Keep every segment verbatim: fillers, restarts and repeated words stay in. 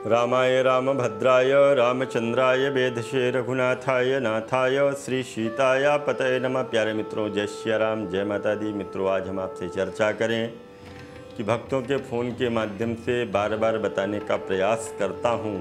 रामाय रामभद्राय रामचंद्राय वेधसे रघुनाथाय नाथाय श्री सीताय पतये नमः। प्यारे मित्रों, जय श्री राम, जय माता दी। मित्रों, आज हम आपसे चर्चा करें कि भक्तों के फ़ोन के माध्यम से बार बार बताने का प्रयास करता हूँ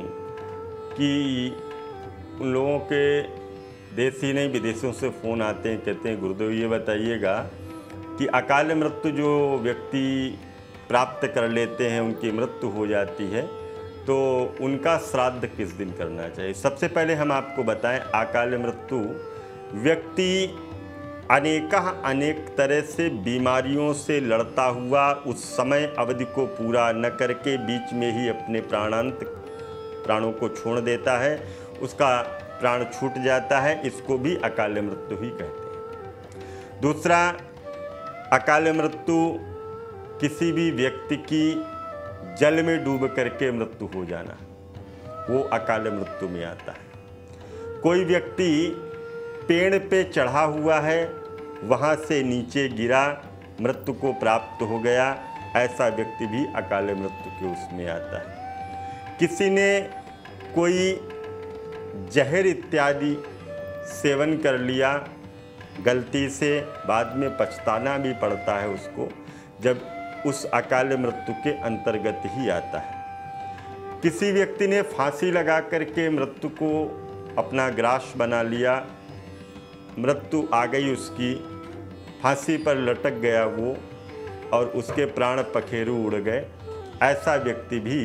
कि उन लोगों के देश ही नहीं विदेशों से फ़ोन आते हैं, कहते हैं गुरुदेव ये बताइएगा कि अकाल मृत्यु जो व्यक्ति प्राप्त कर लेते हैं, उनकी मृत्यु हो जाती है, तो उनका श्राद्ध किस दिन करना चाहिए। सबसे पहले हम आपको बताएं, अकाल मृत्यु व्यक्ति अनेक अनेक तरह से बीमारियों से लड़ता हुआ उस समय अवधि को पूरा न करके बीच में ही अपने प्राणांत प्राणों को छोड़ देता है, उसका प्राण छूट जाता है, इसको भी अकाल मृत्यु ही कहते हैं। दूसरा, अकाल मृत्यु किसी भी व्यक्ति की जल में डूब करके मृत्यु हो जाना, वो अकाल मृत्यु में आता है। कोई व्यक्ति पेड़ पे चढ़ा हुआ है, वहाँ से नीचे गिरा, मृत्यु को प्राप्त हो गया, ऐसा व्यक्ति भी अकाल मृत्यु के उसमें आता है। किसी ने कोई जहर इत्यादि सेवन कर लिया गलती से, बाद में पछताना भी पड़ता है उसको, जब उस अकाल मृत्यु के अंतर्गत ही आता है। किसी व्यक्ति ने फांसी लगा करके मृत्यु को अपना ग्रास बना लिया, मृत्यु आ गई उसकी, फांसी पर लटक गया वो और उसके प्राण पखेरु उड़ गए, ऐसा व्यक्ति भी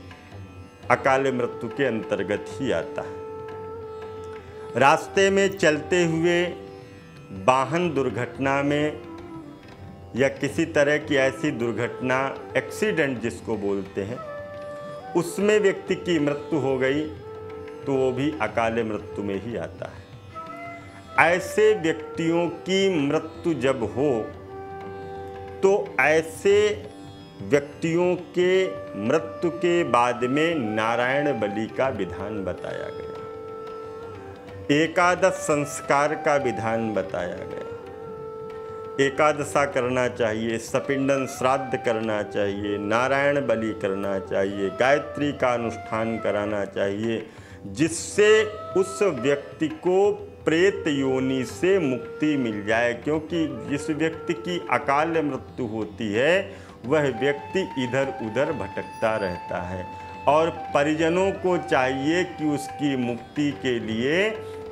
अकाल मृत्यु के अंतर्गत ही आता है। रास्ते में चलते हुए वाहन दुर्घटना में या किसी तरह की ऐसी दुर्घटना, एक्सीडेंट जिसको बोलते हैं, उसमें व्यक्ति की मृत्यु हो गई तो वो भी अकाल मृत्यु में ही आता है। ऐसे व्यक्तियों की मृत्यु जब हो तो ऐसे व्यक्तियों के मृत्यु के बाद में नारायण बलि का विधान बताया गया, एकादश संस्कार का विधान बताया गया। एकादशा करना चाहिए, सपिंडन श्राद्ध करना चाहिए, नारायण बलि करना चाहिए, गायत्री का अनुष्ठान कराना चाहिए, जिससे उस व्यक्ति को प्रेत योनि से मुक्ति मिल जाए। क्योंकि जिस व्यक्ति की अकाल मृत्यु होती है वह व्यक्ति इधर उधर भटकता रहता है और परिजनों को चाहिए कि उसकी मुक्ति के लिए,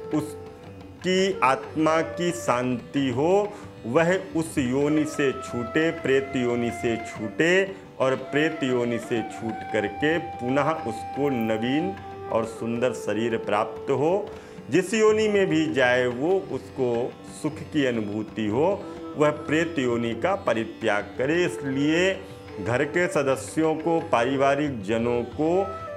उसकी आत्मा की शांति हो, वह उस योनि से छूटे, प्रेत योनि से छूटे और प्रेत योनि से छूट करके पुनः उसको नवीन और सुंदर शरीर प्राप्त हो। जिस योनि में भी जाए वो उसको सुख की अनुभूति हो, वह प्रेत योनि का परित्याग करे। इसलिए घर के सदस्यों को, पारिवारिक जनों को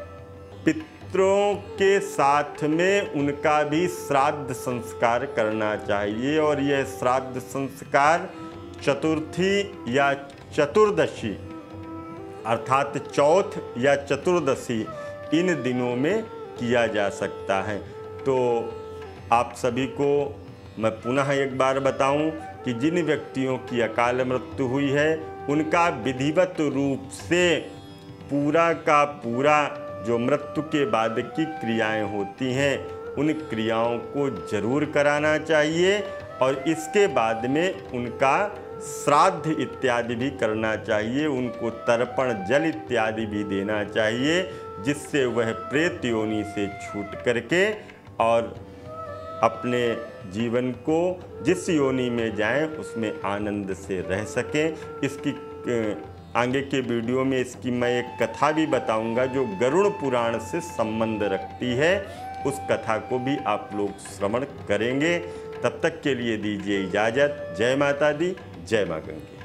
पितरों के साथ में उनका भी श्राद्ध संस्कार करना चाहिए। और यह श्राद्ध संस्कार चतुर्थी या चतुर्दशी अर्थात चौथ या चतुर्दशी इन दिनों में किया जा सकता है। तो आप सभी को मैं पुनः एक बार बताऊं कि जिन व्यक्तियों की अकाल मृत्यु हुई है उनका विधिवत रूप से पूरा का पूरा जो मृत्यु के बाद की क्रियाएं होती हैं उन क्रियाओं को जरूर कराना चाहिए और इसके बाद में उनका श्राद्ध इत्यादि भी करना चाहिए, उनको तर्पण जल इत्यादि भी देना चाहिए, जिससे वह प्रेत योनि से छूट करके और अपने जीवन को जिस योनि में जाएं उसमें आनंद से रह सकें। इसकी आगे के वीडियो में इसकी मैं एक कथा भी बताऊंगा जो गरुड़ पुराण से संबंध रखती है, उस कथा को भी आप लोग श्रवण करेंगे। तब तक के लिए दीजिए इजाज़त। जय माता दी, जय मां गंगे।